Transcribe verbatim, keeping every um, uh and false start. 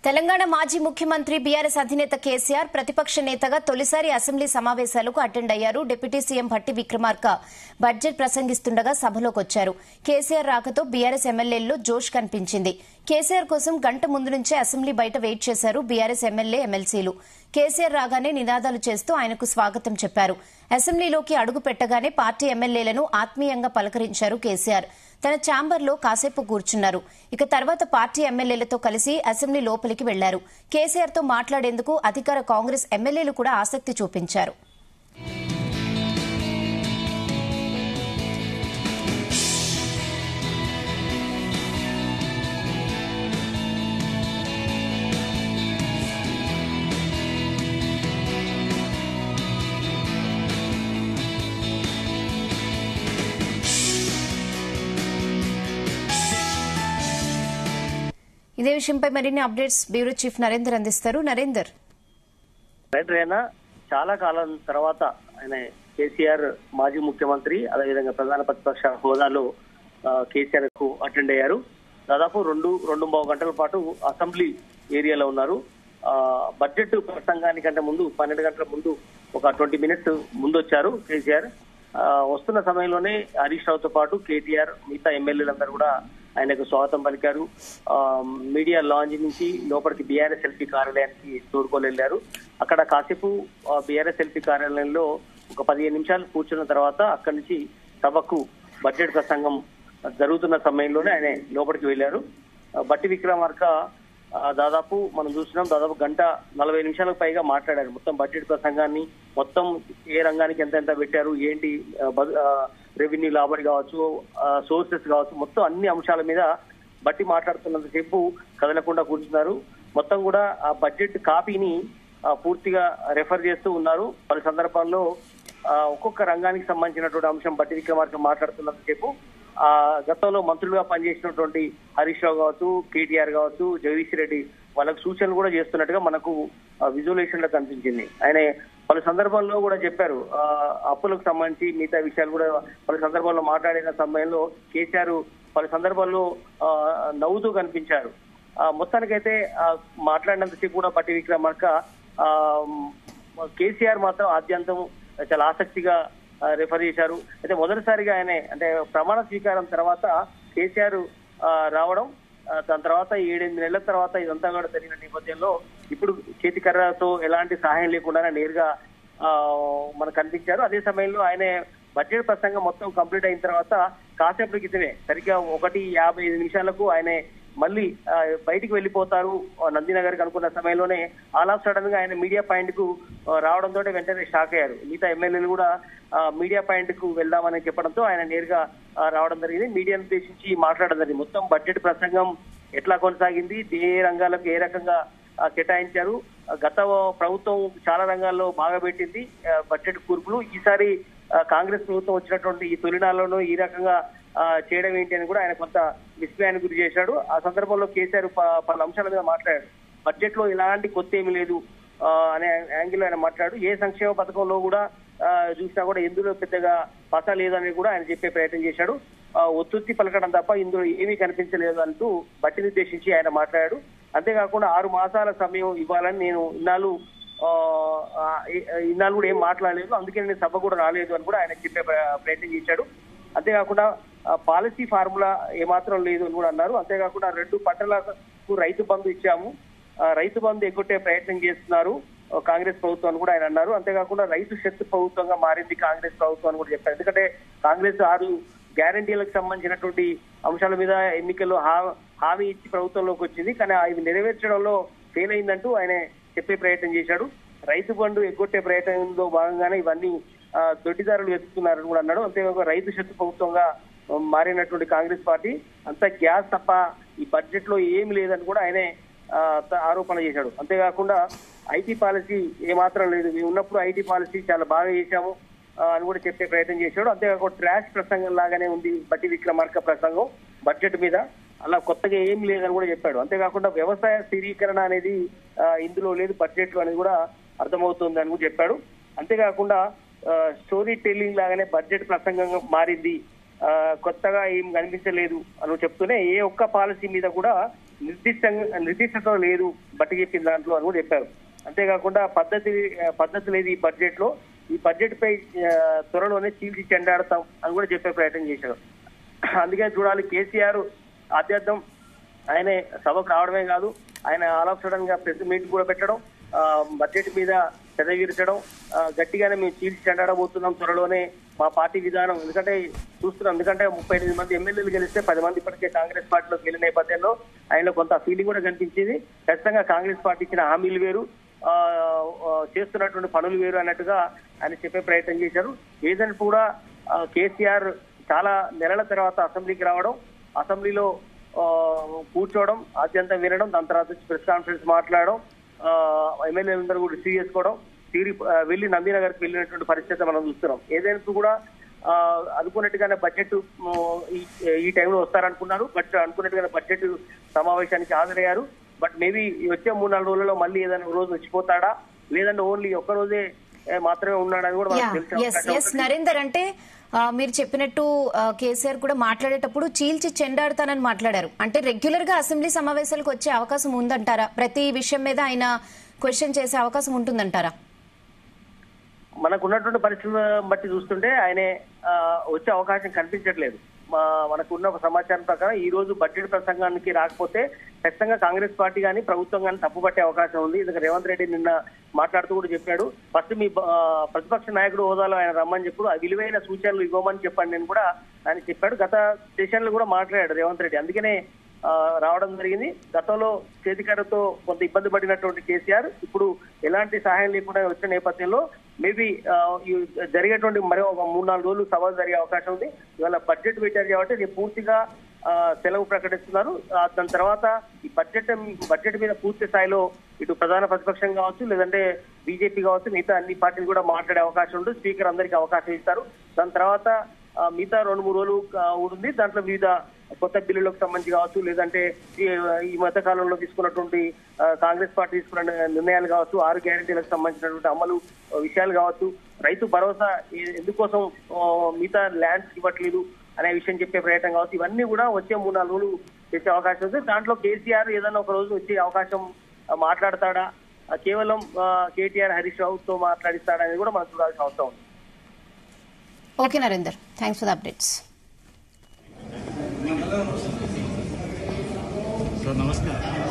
తెలంగాణ మాజీ ముఖ్యమంత్రి బీఆర్ఎస్ అధినేత కేసీఆర్ ప్రతిపక్ష నేతగా తొలిసారి అసెంబ్లీ సమావేశాలకు అటెండ్ అయ్యారు. Deputy CM Bhatti Vikramarka budget ప్రసంగిస్తుండగా సభలోకొచ్చారు. కేసీఆర్ రాకతో బీఆర్ఎస్ ఎమ్మెల్యేల్లో జోష్ కనిపించింది. కేసీఆర్ కోసం గంట ముందు నుంచే అసెంబ్లీ బయట వెయిట్ చేశారు బీఆర్ఎస్ ఎమ్మెల్యే ఎమ్మెల్సీలు. కేసీఆర్ రాగానే నినాదాలు చేస్తూ ఆయనకు స్వాగతం చెప్పారు. అసెంబ్లీలోకి అడుగు పెట్టగానే పార్టీ ఎమ్మెల్యేలను ఆత్మీయంగా పలకరించారు కేసీఆర్. తన ఛాంబర్లో కాసేపు కూర్చున్నారు. ఇక తర్వాత పార్టీ ఎమ్మెల్యేలతో కలిసి అసెంబ్లీ లోపలికి వెళ్లారు. కేసీఆర్తో మాట్లాడేందుకు అధికార కాంగ్రెస్ ఎమ్మెల్యేలు కూడా ఆసక్తి చూపించారు. ఇదే విషయంపై మరిన్ని అప్డేట్స్ బ్యూరో చీఫ్ నరేందర్ అందిస్తారు. నరేందర్, చాలా కాలం తర్వాత ఆయన కేసీఆర్ మాజీ ముఖ్యమంత్రి అదేవిధంగా ప్రధాన ప్రతిపక్ష హోదాలో కేసీఆర్ కు అటెండ్ అయ్యారు. దాదాపు రెండు రెండు మూడు గంటల పాటు అసెంబ్లీ ఏరియాలో ఉన్నారు. బడ్జెట్ ప్రసంగానికంటే ముందు పన్నెండు గంటల ముందు ఒక ట్వంటీ మినిట్స్ ముందు వచ్చారు కేసీఆర్. వస్తున్న సమయంలోనే హరీష్ రావుతో పాటు కేటీఆర్ మిగతా ఎమ్మెల్యేలందరూ కూడా ఆయనకు స్వాగతం పలికారు. మీడియా లాంజ్ నుంచి లోపలికి బీఆర్ఎస్ ఎల్పీ కార్యాలయానికి తోడుకొని వెళ్లారు. అక్కడ కాసేపు బీఆర్ఎస్ ఎల్పీ కార్యాలయంలో ఒక పదిహేను నిమిషాలు కూర్చున్న తర్వాత అక్కడి నుంచి సభకు బడ్జెట్ ప్రసంగం జరుగుతున్న సమయంలోనే ఆయన లోపలికి వెళ్లారు. భట్టి విక్రమార్క దాదాపు మనం చూస్తున్నాం దాదాపు గంట నలభై నిమిషాలకు పైగా మాట్లాడారు. మొత్తం బడ్జెట్ ప్రసంగాన్ని మొత్తం ఏ రంగానికి ఎంత ఎంత పెట్టారు, ఏంటి రెవెన్యూ లాభాలు కావచ్చు, సోర్సెస్ కావచ్చు, మొత్తం అన్ని అంశాల మీద బట్టి మాట్లాడుతున్నంతసేపు కదలకుండా కూర్చున్నారు. మొత్తం కూడా ఆ బడ్జెట్ కాపీని పూర్తిగా రెఫర్ చేస్తూ ఉన్నారు. పలు సందర్భాల్లో ఒక్కొక్క రంగానికి సంబంధించినటువంటి అంశం బట్టి విక్రమార్క మాట్లాడుతున్నంతసేపు ఆ గతంలో మంత్రులుగా పనిచేసినటువంటి హరీష్ రావు కావచ్చు, కేటీఆర్ కావచ్చు, జగదీష్ రెడ్డి వాళ్ళకు సూచనలు కూడా చేస్తున్నట్టుగా మనకు విజువలేషన్ లో కనిపించింది. ఆయన పలు సందర్భాల్లో కూడా చెప్పారు. అప్పులకు సంబంధించి మిగతా విషయాలు కూడా పలు సందర్భాల్లో మాట్లాడిన సమయంలో కేసీఆర్ పలు సందర్భాల్లో నవ్వుతూ కనిపించారు. మొత్తానికైతే మాట్లాడినంతసేపు కూడా బట్టి విక్రమార్క కేసీఆర్ మాత్రం ఆద్యంతం చాలా ఆసక్తిగా రిఫర్ చేశారు. అయితే మొదటిసారిగా ఆయన అంటే ప్రమాణ స్వీకారం తర్వాత కేసీఆర్ రావడం, దాని తర్వాత ఏడెనిమిది నెలల తర్వాత ఇదంతా కూడా జరిగిన నేపథ్యంలో ఇప్పుడు చేతికర్రతో ఎలాంటి సహాయం లేకుండా నేరుగా మనకు కనిపించారు. అదే సమయంలో ఆయన బడ్జెట్ ప్రసంగం మొత్తం కంప్లీట్ అయిన తర్వాత కాసేపటి క్రితమే సరిగ్గా ఒకటి యాభై ఐదు నిమిషాలకు ఆయన మళ్ళీ బయటికి వెళ్లిపోతారు నందినగర్కి అనుకున్న సమయంలోనే ఆల్ ఆఫ్ సడన్ గా ఆయన మీడియా పాయింట్ కు రావడంతో వెంటనే షాక్ అయ్యారు. మిగతా ఎమ్మెల్యేలు కూడా మీడియా పాయింట్ కు వెళ్దామని చెప్పడంతో ఆయన నేరుగా రావడం జరిగింది. మీడియాను ఉద్దేశించి మాట్లాడడం జరిగింది. మొత్తం బడ్జెట్ ప్రసంగం ఎట్లా కొనసాగింది, ఏ రంగాలకు ఏ రకంగా కేటాయించారు, గత ప్రభుత్వం చాలా రంగాల్లో బాగా పెట్టింది బడ్జెట్ కూర్పులు, ఈసారి కాంగ్రెస్ ప్రభుత్వం వచ్చినటువంటి ఈ తొలినాళ్లలో ఈ రకంగా చేయడం ఏంటి అని కూడా ఆయన కొంత విస్మయానికి గురి చేశాడు. ఆ సందర్భంలో కేసీఆర్ పలు అంశాల మీద మాట్లాడారు. బడ్జెట్ లో ఎలాంటి కొత్త ఏమీ లేదు అనే యాంగిల్ ఆయన మాట్లాడు. ఏ సంక్షేమ పథకంలో కూడా చూసినా కూడా ఎందులో పెద్దగా పస లేదని కూడా ఆయన చెప్పే ప్రయత్నం చేశాడు. ఒత్తుత్తి పలకడం తప్ప ఇందులో ఏమీ కనిపించలేదు అంటూ బట్టిని ఉద్దేశించి ఆయన మాట్లాడాడు. అంతేకాకుండా ఆరు మాసాల సమయం ఇవ్వాలని నేను ఇన్నాళ్ళు ఇన్నాళ్ళు కూడా ఏం మాట్లాడలేదు, అందుకే నేను సభ కూడా రాలేదు అని కూడా ఆయన చెప్పే ప్రయత్నం చేశాడు. అంతేకాకుండా పాలసీ ఫార్ములా ఏమాత్రం లేదు అని కూడా అన్నారు. అంతేకాకుండా రెండు పంటలకు రైతు బంధు ఇచ్చాము, రైతు బంధు ఎగ్గొట్టే ప్రయత్నం చేస్తున్నారు కాంగ్రెస్ ప్రభుత్వం అని కూడా ఆయన అన్నారు. అంతేకాకుండా రైతు శక్తి ప్రభుత్వంగా మారింది కాంగ్రెస్ ప్రభుత్వం అని కూడా చెప్పారు. ఎందుకంటే కాంగ్రెస్ ఆరు గ్యారంటీలకు సంబంధించినటువంటి అంశాల మీద ఎన్నికల్లో హామీ ఇచ్చి ప్రభుత్వంలోకి వచ్చింది, కానీ అవి నెరవేర్చడంలో ఫెయిల్ అయిందంటూ ఆయన చెప్పే ప్రయత్నం చేశాడు. రైతు బంధు ఎగ్గొట్టే ప్రయత్నంలో భాగంగానే ఇవన్నీ దొడ్డిదారులు వెతుకుతున్నారని కూడా అన్నాడు. అంతేకాకుండా రైతు శక్తి ప్రభుత్వంగా మారినటువంటి కాంగ్రెస్ పార్టీ అంతా గ్యాస్ తప్ప ఈ బడ్జెట్ లో ఏమి లేదని కూడా ఆయనే ఆరోపణ చేశాడు. అంతేకాకుండా ఐటీ పాలసీ ఏమాత్రం లేదు, మేము ఉన్నప్పుడు ఐటీ పాలసీ చాలా బాగా చేశాము అని కూడా చెప్పే ప్రయత్నం చేశాడు. అంతేకాకుండా ట్రాష్ ప్రసంగం లాగానే ఉంది బట్టి విక్రమార్క ప్రసంగం బడ్జెట్ మీద, అలా కొత్తగా ఏం లేదని కూడా చెప్పాడు. అంతేకాకుండా వ్యవసాయ స్థిరీకరణ అనేది ఇందులో లేదు బడ్జెట్ లో అనేది కూడా అర్థమవుతుంది అని కూడా చెప్పాడు. అంతేకాకుండా స్టోరీ టెల్లింగ్ లాగానే బడ్జెట్ ప్రసంగంగా మారింది, కొత్తగా ఏం కనిపించలేదు అని చెప్తూనే ఏ ఒక్క పాలసీ మీద కూడా నిర్దిష్టంగా నిర్దిష్టత లేదు, బట్టి చెప్పిన దాంట్లో అని కూడా చెప్పారు. అంతేకాకుండా పద్ధతి పద్ధతి లేదు ఈ బడ్జెట్ లో, ఈ బడ్జెట్ పై త్వరలోనే చీల్చి చెండాడతాం అని కూడా చెప్పే ప్రయత్నం చేశారు. అందుకే చూడాలి కేసీఆర్ ఆద్యర్థం ఆయన సభకు రావడమే కాదు, ఆయన ఆల్ ఆఫ్ సడన్ గా ప్రెస్ మీట్ కూడా పెట్టడం, బడ్జెట్ మీద చదవిరచడం, గట్టిగానే మేము చీల్చి చెండాడబోతున్నాం త్వరలోనే మా పార్టీ విధానం. ఎందుకంటే చూస్తున్నాం, ఎందుకంటే ముప్పై ఎనిమిది మంది ఎమ్మెల్యేలు గెలిస్తే పది మంది ఇప్పటికే కాంగ్రెస్ పార్టీలోకి వెళ్ళిన నేపథ్యంలో ఆయనలో కొంత ఫీలింగ్ కూడా కనిపించింది. ఖచ్చితంగా కాంగ్రెస్ పార్టీ ఇచ్చిన హామీలు వేరు, చేస్తున్నటువంటి పనులు వేరు అన్నట్టుగా ఆయన చెప్పే ప్రయత్నం చేశారు. ఏదంటే కూడా కేసీఆర్ చాలా నెలల తర్వాత అసెంబ్లీకి రావడం, అసెంబ్లీలో కూర్చోవడం, అత్యంతం వినడం, దాని తర్వాత ప్రెస్ కాన్ఫరెన్స్ మాట్లాడడం, ఎమ్మెల్యేలందరూ కూడా రిసీవ్ చేసుకోవడం, తిరిగి వెళ్లి నందినగర్కి వెళ్ళినటువంటి పరిస్థితి మనం చూస్తున్నాం. ఏదైనా కూడా అనుకున్నట్టుగానే బడ్జెట్ ఈ టైంలో వస్తారనుకున్నారు, బట్ అనుకున్నట్టుగానే బడ్జెట్ సమావేశానికి హాజరయ్యారు. బట్ మేబీ వచ్చే మూడు నాలుగు రోజుల్లో మళ్ళీ ఏదైనా రోజు వచ్చిపోతాడా, లేదంటే ఓన్లీ ఒక్క రోజే మాత్రమే ఉన్నాడని కూడా మనకు తెలిసి. నరేందర్, అంటే మీరు చెప్పినట్టు కేసీఆర్ కూడా మాట్లాడేటప్పుడు చీల్చి చెండాడుతానని మాట్లాడారు. అంటే రెగ్యులర్ గా అసెంబ్లీ సమావేశాలకు వచ్చే అవకాశం ఉందంటారా? ప్రతి విషయం మీద ఆయన క్వశ్చన్ చేసే అవకాశం ఉంటుందంటారా? మనకున్నటువంటి పరిస్థితులను బట్టి చూస్తుంటే ఆయనే వచ్చే అవకాశం కనిపించట్లేదు. మనకున్న ఒక సమాచారం ప్రకారం ఈ రోజు బడ్జెట్ ప్రసంగానికి రాకపోతే ఖచ్చితంగా కాంగ్రెస్ పార్టీ కానీ ప్రభుత్వం కానీ తప్పుపట్టే అవకాశం ఉంది. ఎందుకంటే రేవంత్ రెడ్డి నిన్న మాట్లాడుతూ కూడా చెప్పాడు, ఫస్ట్ మీ ప్రతిపక్ష నాయకుడు హోదాలో ఆయన రమ్మని చెప్పు, విలువైన సూచనలు ఇవ్వమని చెప్పండి నేను కూడా ఆయన చెప్పాడు. గత సెషన్లు కూడా మాట్లాడాడు రేవంత్ రెడ్డి, అందుకనే రావడం జరిగింది. గతంలో చేతికరతో కొంత ఇబ్బంది పడినటువంటి కేసీఆర్ ఇప్పుడు ఎలాంటి సహాయం లేకుండా వచ్చిన నేపథ్యంలో మేబీ జరిగేటువంటి మరో ఒక మూడు నాలుగు రోజులు సభలు జరిగే అవకాశం ఉంది. ఇవాళ బడ్జెట్ పెట్టారు కాబట్టి రేపు పూర్తిగా సెలవు ప్రకటిస్తున్నారు. దాని తర్వాత ఈ బడ్జెట్ బడ్జెట్ మీద పూర్తి స్థాయిలో ఇటు ప్రధాన ప్రతిపక్షం కావచ్చు, లేదంటే బీజేపీ కావచ్చు, మిగతా అన్ని పార్టీలు కూడా మాట్లాడే అవకాశం ఉంటుంది. స్పీకర్ అందరికీ అవకాశం ఇస్తారు. దాని తర్వాత మిగతా రెండు మూడు రోజులు ఉంటుంది. దాంట్లో వివిధ కొత్త బిల్లులకు సంబంధించి కావచ్చు, లేదంటే ఈ మధ్య కాలంలో తీసుకున్నటువంటి కాంగ్రెస్ పార్టీ తీసుకున్న నిర్ణయాలు కావచ్చు, ఆరు గ్యారెంటీలకు సంబంధించినటువంటి అమలు విషయాలు కావచ్చు, రైతు భరోసా ఎందుకోసం మిగతా ల్యాండ్స్ ఇవ్వట్లేదు అనే విషయం చెప్పే ప్రయత్నం కావచ్చు, ఇవన్నీ కూడా వచ్చే మూడు నాలుగు రోజులు తెచ్చే అవకాశం ఉంది. దాంట్లో కేసీఆర్ ఏదైనా ఒక రోజు వచ్చే అవకాశం మాట్లాడతాడా, కేవలం కేటీఆర్ హరీష్ రావుతో మాట్లాడిస్తాడా అనేది కూడా మనం చూడాల్సిన అవసరం ఉంది. Okay Narender, thanks for the updates. నమస్కారం.